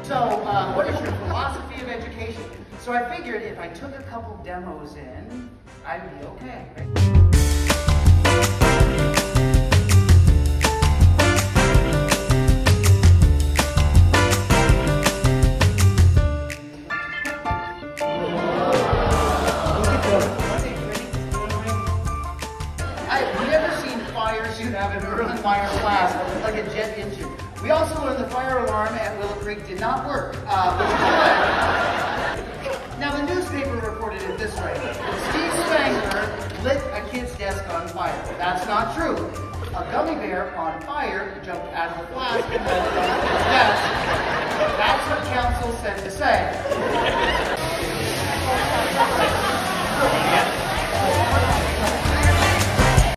So, what is your philosophy of education? So I figured if I took a couple demos in, I'd be okay. I've never seen fires you'd have in Merlin fire class like a jet engine. We also learned the fire alarm at Willow Creek did not work. Now the newspaper reported it this way. Steve Spangler lit a kid's desk on fire. That's not true. A gummy bear on fire jumped out of the flask and rolled onto the desk. That's what council said to say.